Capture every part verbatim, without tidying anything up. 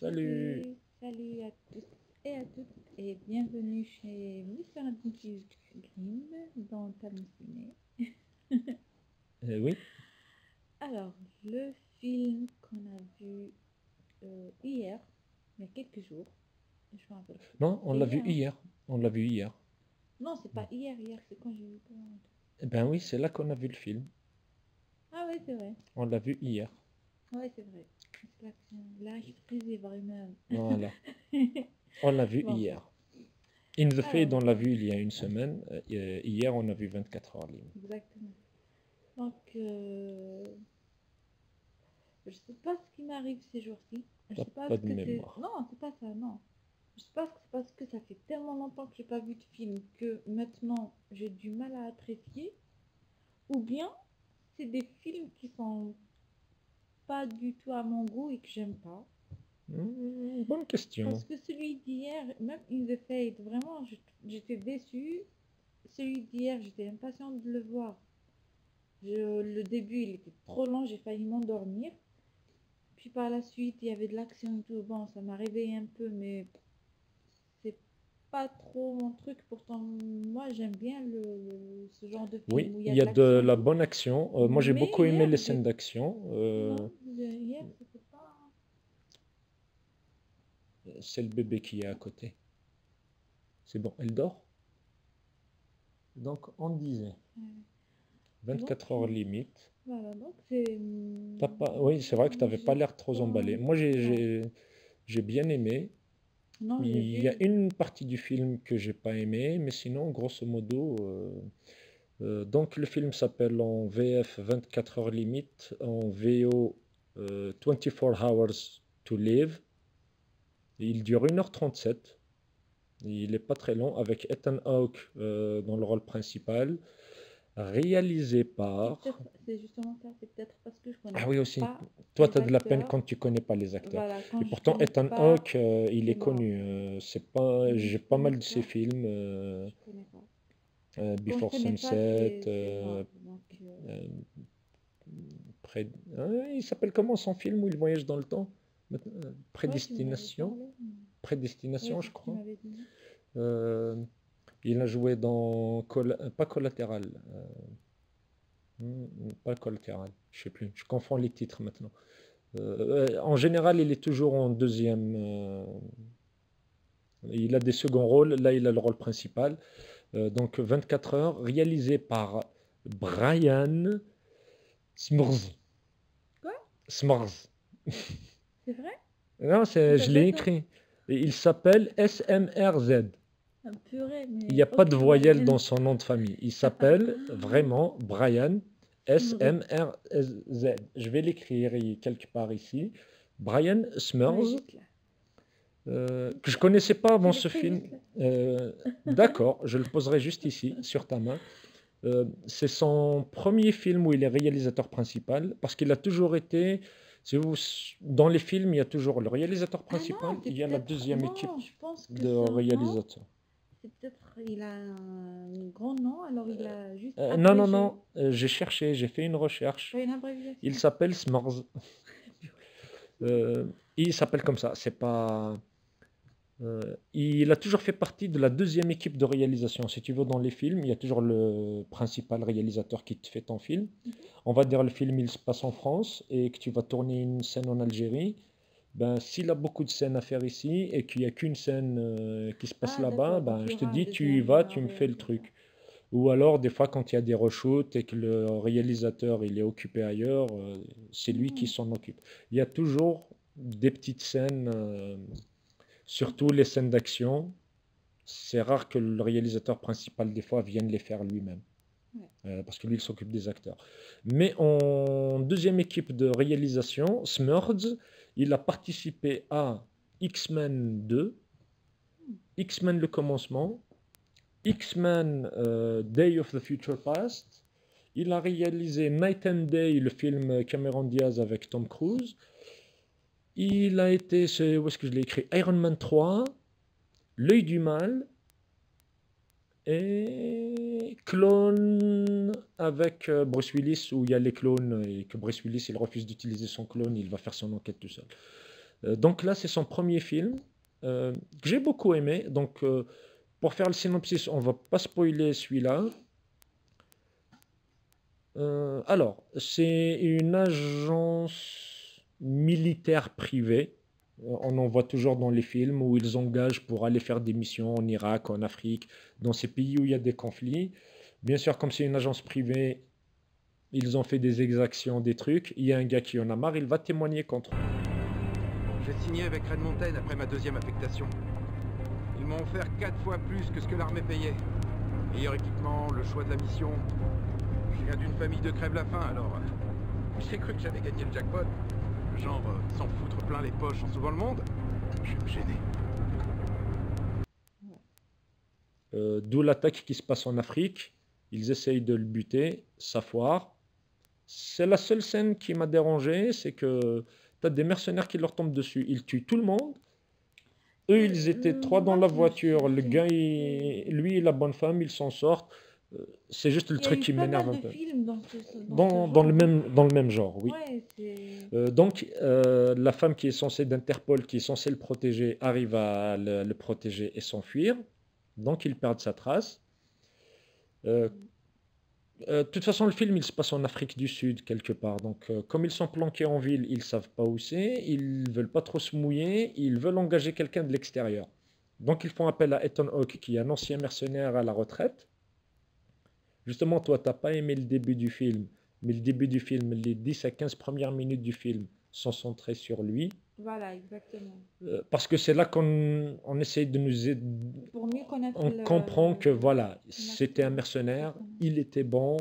Salut. Salut, salut à tous et à toutes et bienvenue chez Mister missus Grimm dans Talon Ciné. Euh, oui. Alors, le film qu'on a vu euh, hier, il y a quelques jours, je me rappelle plus. Non, on C'est l'a vu hier, hein? hier. On l'a vu hier. Non, c'est pas hier, hier, c'est quand j'ai vu toi. Eh ben oui, c'est là qu'on a vu le film. Ah ouais, c'est vrai. On l'a vu hier. Ouais, c'est vrai. C'est l'action. Là, je faisais vraiment. Voilà. On l'a vu Bon, hier. In the alors, Fade, on l'a vu il y a une semaine. Euh, hier, on a vu vingt-quatre heures limite. exactement. Donc, euh, je sais pas ce qui m'arrive ces jours-ci. Je T'as sais pas pas ce de que c'est. mémoire. Non, c'est pas ça, non. Je sais pas si c'est parce que ça fait tellement longtemps que j'ai pas vu de film que maintenant j'ai du mal à apprécier. Ou bien c'est des films qui sont pas du tout à mon goût et que j'aime pas. Hmm, bonne question. Parce que celui d'hier, même In the Fade, vraiment je- j'étais déçue. Celui d'hier, j'étais impatiente de le voir. Je- le début, il était trop long, j'ai failli m'endormir. Puis par la suite, il y avait de l'action et tout. Bon, ça m'a réveillé un peu, mais c'est pas trop mon truc. Pourtant, moi, j'aime bien le, le- ce genre de film Oui, où il y il a y de a de l'action et la tout. bonne action. Euh, moi, j'ai Mais beaucoup aimé hier, les j'ai... scènes d'action. Euh, Non, le- hier, c'était pas... c'est le bébé qui est à côté. C'est bon, elle dort. Donc, on disait Ouais. Donc, vingt-quatre heures euh, limite. voilà, donc c'est... T'as pas... Oui, c'est vrai que tu n'avais pas J'ai l'air trop pas... emballé. Moi, j'ai Non, j'ai- j'ai bien aimé. non, j'ai Il y a vu... une partie du film que j'ai pas aimé, mais sinon, grosso modo, euh, euh, donc le film s'appelle en V F vingt-quatre heures limite, en V O euh, vingt-quatre hours to live. Et il dure une heure trente-sept. Il n'est pas très long, avec Ethan Hawke euh, dans le rôle principal, réalisé C'est par... peut-être... C'est justement ça, c'est peut-être parce que je Ah connais oui aussi, pas toi les tu as de la peine acteurs. quand tu connais pas les acteurs. Voilà, Et quand je pourtant connais Ethan pas, Hawke, euh, il est c'est mort. connu. Euh, c'est pas, Vu que j'ai je pas connais mal de ses pas, films. euh, je connais pas. euh, Quand je Before connais pas, Sunset, c'est c'est euh, mort. Donc, euh, euh, près- hein, il s'appelle comment son film où il voyage dans le temps? Maintenant, euh, ouais, tu m'en avais Prédestination, parlé. Ouais, Prédestination, c'est je ce que tu crois. m'avais dit. Euh, il a joué dans Colla- euh, pas Collatéral, euh, hmm, pas Collatéral, je sais plus. Je confonds les titres maintenant. Euh, euh, en général, il est toujours en deuxième. euh, il a des seconds rôles. Là, il a le rôle principal. Euh, donc vingt-quatre heures, réalisé par Brian Smrz. Quoi? Smrz. C'est vrai? Non, Il c'est, je l'ai s'appelle comme... écrit. Et il s'appelle S M R Z. Un purée, Il n'y mais a pas ok, de voyelle Brian. dans son nom de famille. Il s'appelle vraiment Brian Smurf. S M R Z. Je vais l'écrire i- quelque part ici. Brian Ouais, Smrz, juste là. euh, que Juste je là. connaissais pas Tu avant ce l'écris film. juste là. Euh, d'accord, je le poserai juste ici, sur ta main. Euh, c'est son premier film où il est réalisateur principal, parce qu'il a toujours été, si vous, dans les films, il y a toujours le réalisateur Ah principal, non, c'est il y a la peut-être... deuxième équipe Non, je pense que de son nom, réalisateurs. c'est peut-être... Il a un grand nom, alors il a juste Euh, non, non, abrégé. non, euh, j'ai cherché, j'ai fait une C'est recherche. pas une Il abréviation. s'appelle Smurz. Euh, il s'appelle comme ça, c'est pas... euh, il a toujours fait partie de la deuxième équipe de réalisation. Si tu veux, dans les films, il y a toujours le principal réalisateur qui te fait ton film. Mhm. On va dire le film il se passe en France et que tu vas tourner une scène en Algérie. Ben, s'il a beaucoup de scènes à faire ici et qu'il n'y a qu'une scène euh, qui se passe Ah là-bas, d'accord, donc ben, il y je te aura un dis, tu y deuxième vas, euh, tu me fais le réalisateur. truc. Ou alors, des fois, quand il y a des reshoots et que le réalisateur il est occupé ailleurs, euh, c'est lui qui Hmm, s'en occupe. Il y a toujours des petites scènes, euh, surtout ok. les scènes d'action. C'est rare que le réalisateur principal, des fois, vienne les faire lui-même, Ouais. euh, parce que lui, il s'occupe des acteurs. Mais en deuxième équipe de réalisation, Smurds, il a participé à X-Men deux, Hmm. X-Men le commencement, X-Men euh, Day of the Future Past. Il a réalisé Night and Day, le film Cameron Diaz avec Tom Cruise. Il a été, c'est- où est-ce que je l'ai écrit? Iron Man trois, L'œil du mal et Clone avec euh, Bruce Willis, où il y a les clones et que Bruce Willis il refuse d'utiliser son clone, il va faire son enquête tout seul. Euh, donc là, c'est son premier film euh, que j'ai beaucoup aimé. Donc, euh, pour faire le synopsis, on va pas spoiler celui-là. Euh, alors, c'est une agence militaire privée. Euh, On en voit toujours dans les films où ils engagent pour aller faire des missions en Irak, en Afrique, dans ces pays où il y a des conflits. Bien sûr, comme c'est une agence privée, ils ont fait des exactions, des trucs. Il y a un gars qui en a marre, il va témoigner contre eux. J'ai signé avec Red Mountain après ma deuxième affectation. Ils m'ont offert quatre fois plus que ce que l'armée payait. Meilleur équipement, le choix de la mission. Je viens d'une famille de crève-la-faim, alors euh, j'ai cru que j'avais gagné le jackpot. Genre, euh, s'en foutre plein les poches en sauvant le monde. Je vais me gêner. Euh, d'où l'attaque qui se passe en Afrique. Ils essayent de le buter, ça foire. C'est la seule scène qui m'a dérangé, c'est que tu as des mercenaires qui leur tombent dessus. Ils tuent tout le monde. Eux, ils étaient trois dans Moi, la je me suis voiture. Le gars, fait... il- lui et la bonne femme, ils s'en sortent. Euh, C'est juste le Il y a truc eu qui pas m'énerve mal un de peu. films dans ce, ce- dans ce Dans, dans le genre. même, dans le même genre, oui. Ouais, c'est... Euh, donc, euh, la femme qui est censée d'Interpol, qui est censée le protéger, arrive à le, le protéger et s'enfuir. Donc, il perd sa trace. Euh, euh, de toute façon, le film, il se passe en Afrique du Sud, quelque part. Donc, euh, comme ils sont planqués en ville, ils savent pas où c'est. Ils veulent pas trop se mouiller. Ils veulent engager quelqu'un de l'extérieur. Donc, ils font appel à Ethan Hawke, qui est un ancien mercenaire à la retraite. Justement, toi, t'as pas aimé le début du film, mais le début du film, les dix à quinze premières minutes du film sont centrées sur lui. Voilà, exactement. Euh, parce que c'est là qu'on on essaye de nous aider. Pour mieux connaître On le, comprend que le- voilà, c'était un l'acteur, mercenaire, exactement. il était bon,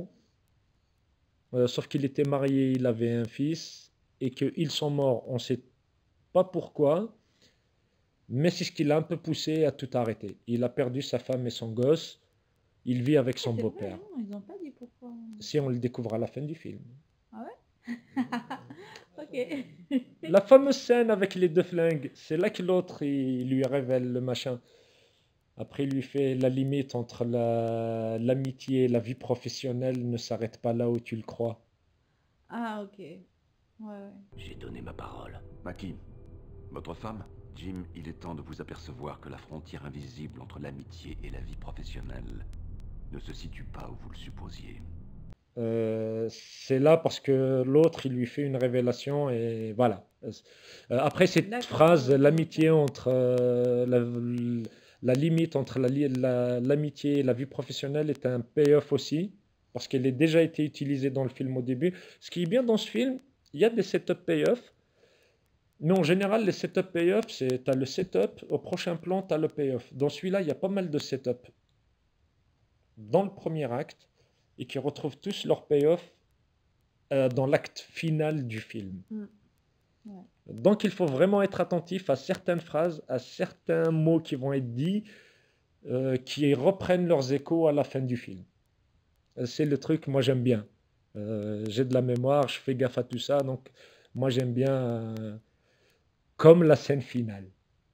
euh, sauf qu'il était marié, il avait un fils, et qu'ils sont morts, on sait pas pourquoi, mais c'est ce qui l'a un peu poussé à tout arrêter. Il a perdu sa femme et son gosse, il vit avec Ah, son c'est vrai, beau-père. non, ils n'ont pas dit pourquoi. Si on le découvre à la fin du film. Ah ouais? Ok. La fameuse scène avec les deux flingues, c'est là que l'autre il lui révèle le machin. Après, il lui fait la limite entre la, l'amitié et la vie professionnelle ne s'arrête pas là où tu le crois. Ah, ok. Ouais, ouais. J'ai donné ma parole. Maki, votre femme, Jim, il est temps de vous apercevoir que la frontière invisible entre l'amitié et la vie professionnelle ne se situe pas où vous le supposiez. Euh, c'est là parce que l'autre, il lui fait une révélation et voilà. Euh, après cette D'accord. phrase, l'amitié entre euh, la, la limite entre la li- la- l'amitié et la vie professionnelle est un payoff aussi parce qu'elle a déjà été utilisée dans le film au début. Ce qui est bien dans ce film, il y a des setup payoff, mais en général, les setup payoff, c'est tu as le setup, au prochain plan, tu as le payoff. Dans celui-là, il y a pas mal de setup dans le premier acte et qui retrouvent tous leur payoff euh, dans l'acte final du film. Mm. Ouais. Donc il faut vraiment être attentif à certaines phrases, à certains mots qui vont être dits, euh, qui reprennent leurs échos à la fin du film. Euh, C'est le truc, moi j'aime bien. Euh, j'ai de la mémoire, je fais gaffe à tout ça, donc moi j'aime bien euh, comme la scène finale.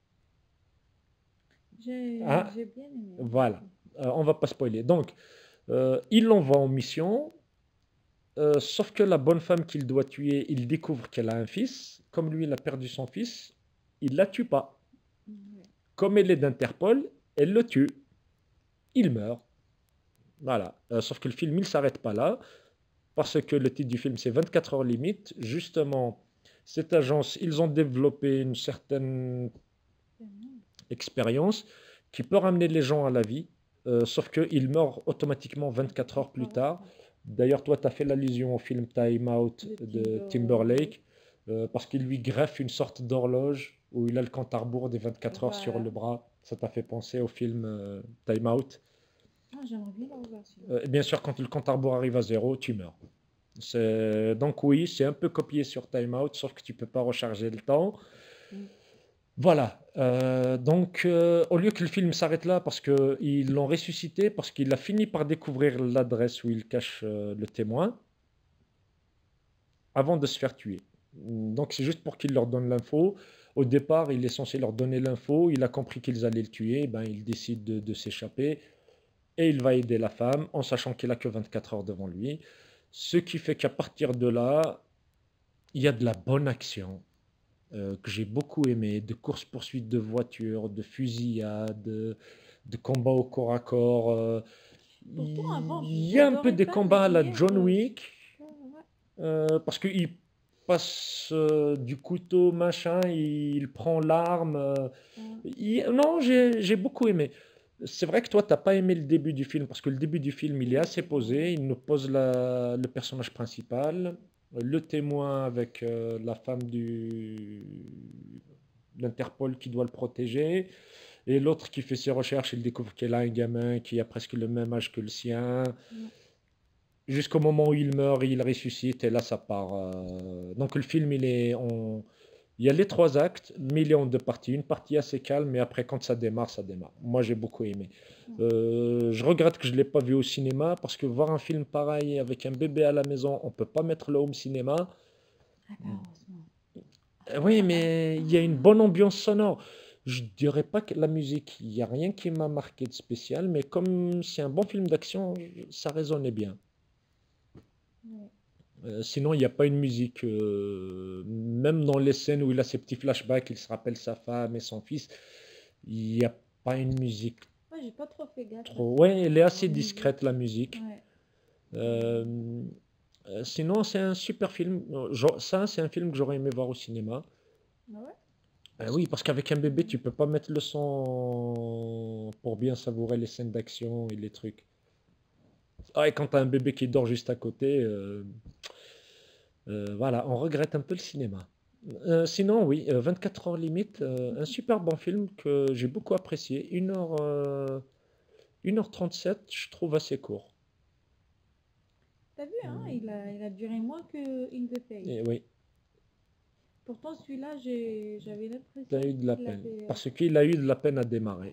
J'ai Hein? j'ai bien aimé. Voilà, Euh, on va pas spoiler. Donc, euh, il l'envoie en mission, euh, sauf que la bonne femme qu'il doit tuer, il découvre qu'elle a un fils. Comme lui, il a perdu son fils, il la tue pas. Ouais. Comme elle est d'Interpol, elle le tue. Il meurt. Voilà. Euh, sauf que le film, il s'arrête pas là, parce que le titre du film, c'est vingt-quatre heures limite. Justement, cette agence, ils ont développé une certaine expérience qui peut ramener les gens à la vie, euh, sauf qu'il meurt automatiquement vingt-quatre heures plus tard. D'ailleurs, toi, tu as fait l'allusion au film Time Out De de Timberlake. Timberlake, euh, parce qu'il lui greffe une sorte d'horloge où il a le compte à rebours des vingt-quatre heures sur Voilà. le bras. Ça t'a fait penser au film euh, Time Out. Ah, j'aimerais bien la revoir celui-là. Euh, et bien sûr, quand le compte à rebours arrive à zéro, tu meurs. C'est- Donc oui, c'est un peu copié sur Time Out, sauf que tu peux pas recharger le temps. Mm. Voilà. Euh, donc, euh, au lieu que le film s'arrête là, parce qu'ils l'ont ressuscité, parce qu'il a fini par découvrir l'adresse où il cache euh, le témoin, avant de se faire tuer. Donc, c'est juste pour qu'il leur donne l'info. Au départ, il est censé leur donner l'info. Il a compris qu'ils allaient le tuer. Ben, il décide de, de s'échapper. Et il va aider la femme, en sachant qu'il a que vingt-quatre heures devant lui. Ce qui fait qu'à partir de là, il y a de la bonne action. euh, que j'ai beaucoup aimé, de course-poursuite de voitures, de fusillades, de, de combats au corps à corps. euh, Pourtant, avant, Il y a un peu j'adorais des pas, mais combats à la hier, John euh, Wick, ouais, ouais. euh, parce qu'il passe euh, du couteau, machin, il prend l'arme. euh, Ouais. il- Non, j'ai j'ai beaucoup aimé. C'est vrai que toi, t'as pas aimé le début du film, parce que le début du film, il est Oui, assez c'est vrai. posé. Il nous pose la- le personnage principal, le témoin avec euh, la femme du l'Interpol qui doit le protéger, et l'autre qui fait ses recherches, il découvre qu'elle a un gamin qui a presque le même âge que le sien. Ouais. Jusqu'au moment où il meurt, il ressuscite et là ça part. euh, Donc le film, il est en... il y a les trois actes, mais il est en deux parties. Une partie assez calme, mais après quand ça démarre, ça démarre. Moi j'ai beaucoup aimé. Ouais. Euh, je regrette que je ne l'ai pas vu au cinéma parce que voir un film pareil avec un bébé à la maison, on peut pas mettre le home cinéma. Ah bah, heureusement. Euh, Oui, mais il y a une bonne ambiance sonore. Je dirais pas que la musique, il n'y a rien qui m'a marqué de spécial, mais comme c'est un bon film d'action, ça résonnait bien. Ouais. Euh, sinon, il n'y a pas une musique. euh, même dans les scènes où il a ses petits flashbacks, il se rappelle sa femme et son fils, il n'y a pas une musique Ouais, j'ai pas trop fait gaffe à trop. ça, Ouais, elle est aux assez discrète, musiques. la musique. Ouais. Euh, euh, Sinon, c'est un super film. Euh, genre, ça, c'est un film que j'aurais aimé voir au cinéma. Ah ouais? Euh, oui, parce qu'avec un bébé, tu peux pas mettre le son pour bien savourer les scènes d'action et les trucs. Ah, et quand t'as un bébé qui dort juste à côté, euh, euh, voilà, on regrette un peu le cinéma. Euh, sinon, oui, euh, vingt-quatre heures limite, euh, un super bon film que j'ai beaucoup apprécié. Une heure, euh, une heure trente-sept, je trouve assez court. T'as vu, hein, il a, il a duré moins que In the Fade. Et oui, Pourtant, celui-là, j'ai, j'avais tu as l'impression eu de la qu'il peine. avait... Parce qu'il a eu de la peine à démarrer.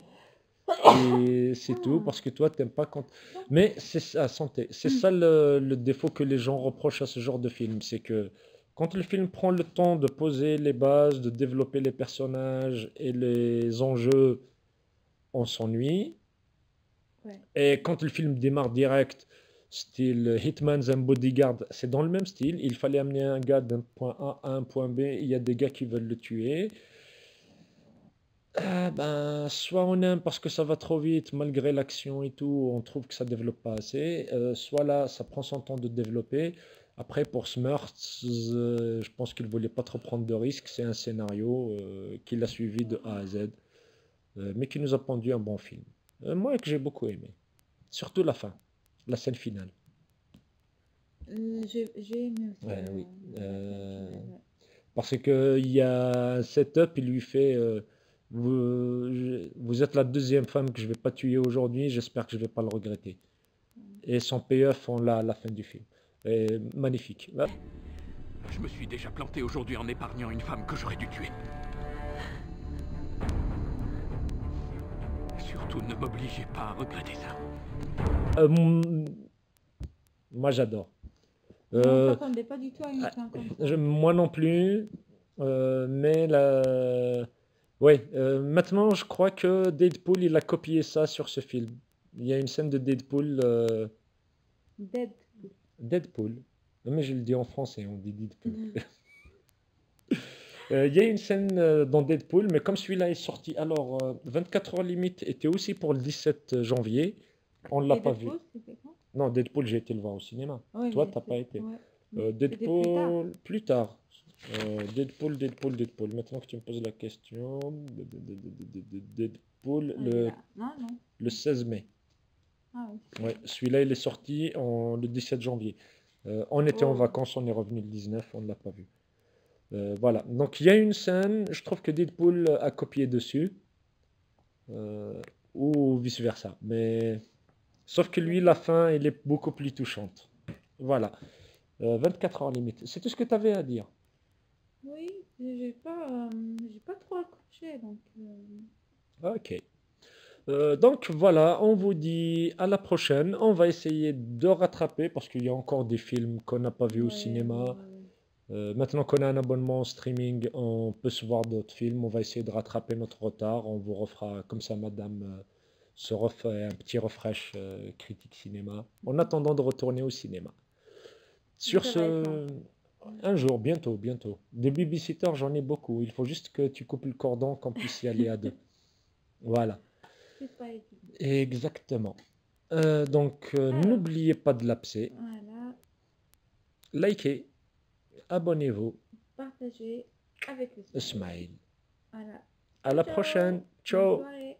Et c'est tout, Ah, parce que toi, t'aimes pas quand... donc, Mais c'est ça, santé. C'est ça le, le défaut que les gens reprochent à ce genre de film. C'est que quand le film prend le temps de poser les bases, de développer les personnages et les enjeux, on s'ennuie. ouais. Et quand le film démarre direct, style Hitman's and Bodyguard, c'est dans le même style. Il fallait amener un gars d'un point A à un point B. Il y a des gars qui veulent le tuer. Ah ben, soit on aime parce que ça va trop vite, malgré l'action et tout, on trouve que ça développe pas assez. Euh, soit là, ça prend son temps de développer. Après, pour Smurfs, euh, je pense qu'il voulait pas trop prendre de risques. C'est un scénario euh, qu'il a suivi de A à Z, euh, mais qui nous a pondu un bon film. Euh, moi, que j'ai beaucoup aimé. Surtout la fin, la scène finale. Euh, j'ai, j'ai aimé aussi Ouais, la, oui. la scène Euh, finale, ouais. Parce qu'il y a un setup, il lui fait euh, vous, je- vous êtes la deuxième femme que je vais pas tuer aujourd'hui, j'espère que je vais pas le regretter. Et son payoff, on l'a à la fin du film. Et magnifique. Ah, Je me suis déjà planté aujourd'hui en épargnant une femme que j'aurais dû tuer. Surtout, ne m'obligez pas à regretter ça. euh, m- moi, j'adore. Mais on Euh, s'attendait pas du tout à une ah, fin comme ça. je- moi non plus. euh, mais la... ouais, euh, maintenant, je crois que Deadpool, il a copié ça sur ce film. Il y a une scène de Deadpool. euh, Dead. Deadpool. Non, mais je le dis en français, on dit Deadpool. Euh, Il y a une scène euh, dans Deadpool, mais comme celui-là est sorti, alors euh, vingt-quatre heures limite était aussi pour le dix-sept janvier, on ne l'a Et pas vu. Deadpool, c'était quand? Non, Deadpool, j'ai été le voir au cinéma. Oui, Toi, mais t'as pas c'est... été. Ouais. Euh, C'était plus tard. Deadpool, plus tard. Euh, Deadpool, Deadpool, Deadpool. Maintenant que tu me poses la question, de- de- de- de- de- de- Deadpool, Ah, il est le, là. Non, non. le seize mai. Ah oui. Ouais, celui-là, il est sorti en, le dix-sept janvier. Euh, on était en Oh. vacances, on est revenu le dix-neuf, on ne l'a pas vu. Euh, voilà, donc il y a une scène, je trouve que Deadpool a copié dessus, euh, ou vice-versa. Mais sauf que lui, la fin, elle est beaucoup plus touchante. Voilà, Euh, vingt-quatre heures limite. C'est tout ce que tu avais à dire. Oui, j'ai pas, euh, j'ai pas trop accroché, donc... euh, Ok. Euh, donc voilà, on vous dit à la prochaine. On va essayer de rattraper parce qu'il y a encore des films qu'on n'a pas vus au ouais, cinéma. ouais, ouais. Euh, maintenant qu'on a un abonnement en streaming, on peut se voir d'autres films. On va essayer de rattraper notre retard. On vous refera, comme ça, madame euh, se refait un petit refresh euh, critique cinéma. En attendant de retourner au cinéma. Sur Ça va être ce, long. Un jour, bientôt, bientôt. Des babysitters, j'en ai beaucoup. Il faut juste que tu coupes le cordon, qu'on puisse y aller à deux. Voilà. C'est pas évident. Exactement. Euh, donc, euh, Alors. n'oubliez pas de l'apser. Voilà. Likez. Abonnez-vous. Partagez avec le Smile. Voilà. À la Ciao. prochaine. Bonne Ciao. soirée.